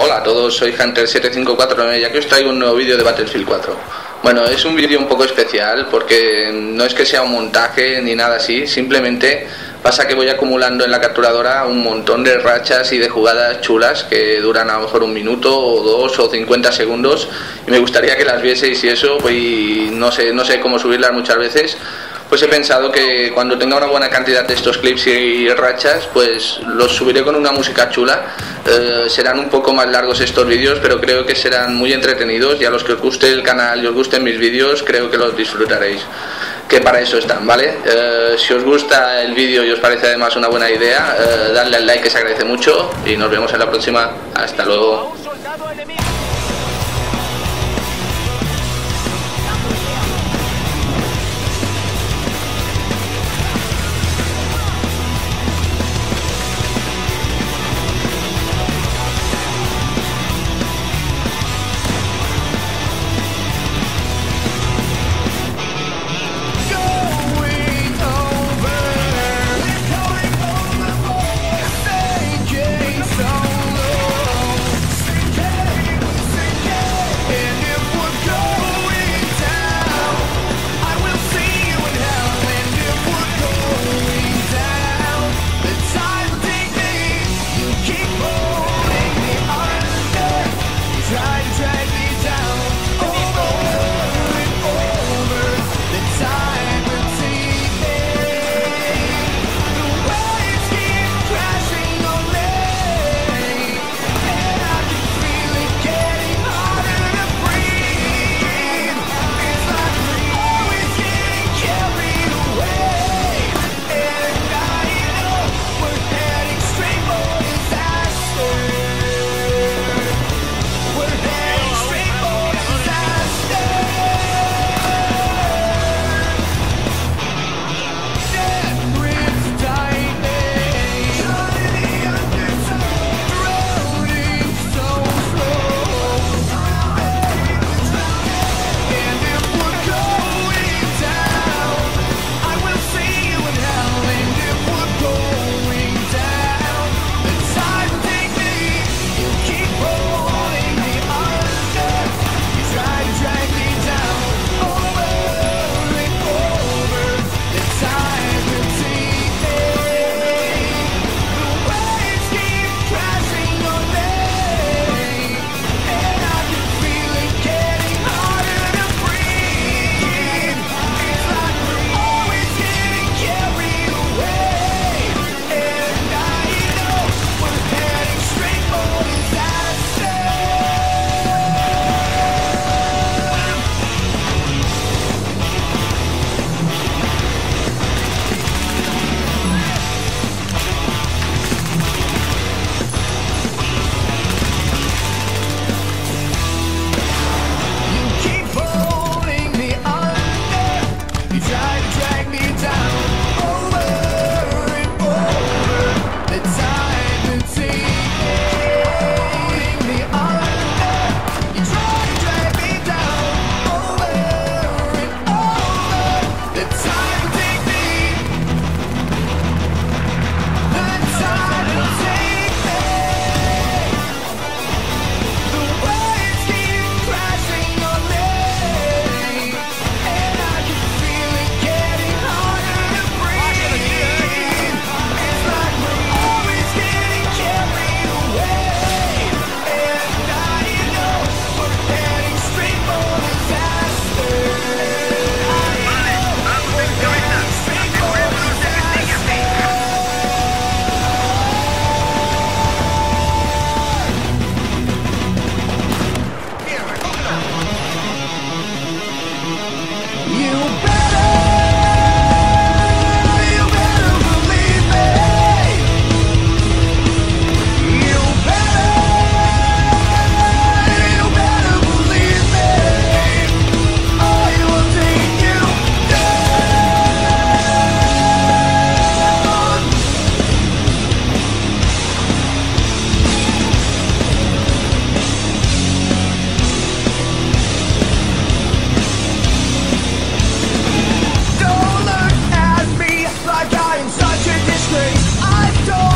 Hola a todos, soy Hunter7549 y aquí os traigo un nuevo vídeo de Battlefield 4. Bueno, es un vídeo un poco especial porque no es que sea un montaje ni nada así, simplemente pasa que voy acumulando en la capturadora un montón de rachas y de jugadas chulas que duran a lo mejor 1 minuto o 2 o 50 segundos y me gustaría que las vieseis y eso, pues no sé cómo subirlas muchas veces. Pues he pensado que cuando tenga una buena cantidad de estos clips y rachas, pues los subiré con una música chula. Serán un poco más largos estos vídeos, pero creo que serán muy entretenidos y a los que os guste el canal y os gusten mis vídeos, creo que los disfrutaréis. Que para eso están, ¿vale? Si os gusta el vídeo y os parece además una buena idea, dadle al like que se agradece mucho y nos vemos en la próxima. Hasta luego. Don't